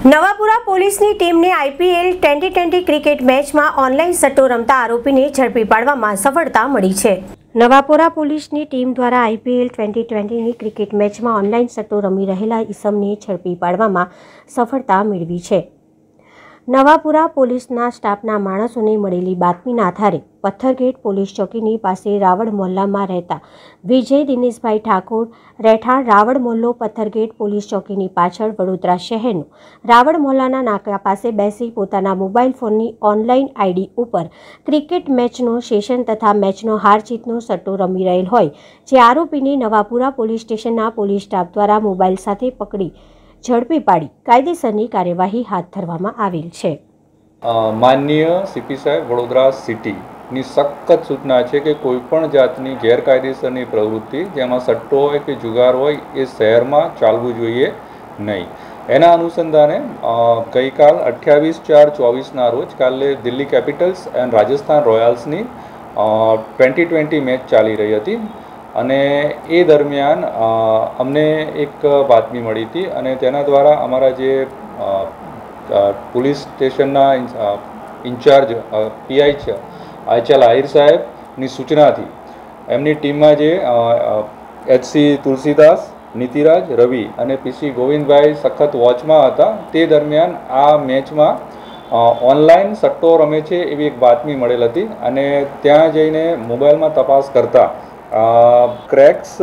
નવાપુરા પોલીસની ટીમને IPL 2020 cricket મેચમાં ઓનલાઈન સટ્ટો રમતા આરોપીને ઝડપી પાડવામાં સફળતા મળી છે। નવાપુરા પોલીસની ટીમ દ્વારા IPL 2020ની ક્રિકેટ મેચમાં ઓનલાઈન સટ્ટો રમી રહેલા ઈસમને ઝડપી પાડવામાં સફળતા મેળવી છે। નવાપુરા પોલીસના સ્ટાફના માણસોને મળેલી બાતમીના આધારે પથ્થરગેટ પોલીસ ચોકીની પાસે રાવળ મોહલ્લામાં રહેતા વિજય દિનેશભાઈ ઠાકોર રહેઠાણ રાવળ મોહલ્લો પથ્થરગેટ પોલીસ ચોકીની પાછળ વડોદરા શહેરનું રાવળ મોહલ્લાના નાકા પાસે બેસી પોતાના મોબાઈલ ફોનની ઓનલાઈન ID ઉપર ક્રિકેટ મેચનો સેશન તથા મેચનો હાર જીતનો સટ્ટો રમી રહેલ હોય જે આરોપીને નવાપુરા પોલીસ સ્ટેશનના પોલીસ સ્ટાફ દ્વારા મોબાઈલ સાથે પકડી ઝડપી પાડી કાયદેસરની કાર્યવાહી હાથ ધરવામાં આવેલ છે। માનનીય CP સાહેબ વડોદરા સિટીની સખત સૂચના છે કે કોઈપણ જાતની ગેરકાયદેસરની પ્રવૃત્તિ જેમાં સટ્ટો હોય કે જુગાર હોય એ શહેરમાં ચાલવું જોઈએ નહીં। એના અનુસંધાને ગઈકાલ 28/4/24ના રોજ કાલે દિલ્હી કેપિટલ્સ એન્ડ રાજસ્થાન રોયલ્સની 2020 મેચ ચાલી રહી હતી અને એ દરમિયાન અમને એક બાતમી મળી હતી અને તેના દ્વારા અમારા જે પોલીસ સ્ટેશનના ઇન્ચાર્જ PI છે HL આહિર સાહેબની સૂચનાથી એમની ટીમમાં જે HC તુલસીદાસ, નીતિરાજ, રવિ અને PC ગોવિંદભાઈ સખત વોચમાં હતા। તે દરમિયાન આ મેચમાં ઓનલાઈન સટ્ટો રમે છે એવી એક બાતમી મળેલ હતી અને ત્યાં જઈને મોબાઈલમાં તપાસ કરતા ક્રેક્સ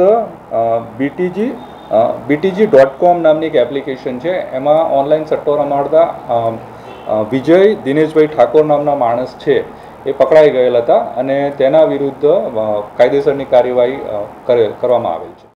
BTG.com નામની એક એપ્લિકેશન છે, એમાં ઓનલાઈન સટ્ટો રમાડતા વિજય દિનેશભાઈ ઠાકોર નામના માણસ છે એ પકડાઈ ગયેલ હતા અને તેના વિરુદ્ધ કાયદેસરની કાર્યવાહી કરવામાં આવેલ છે।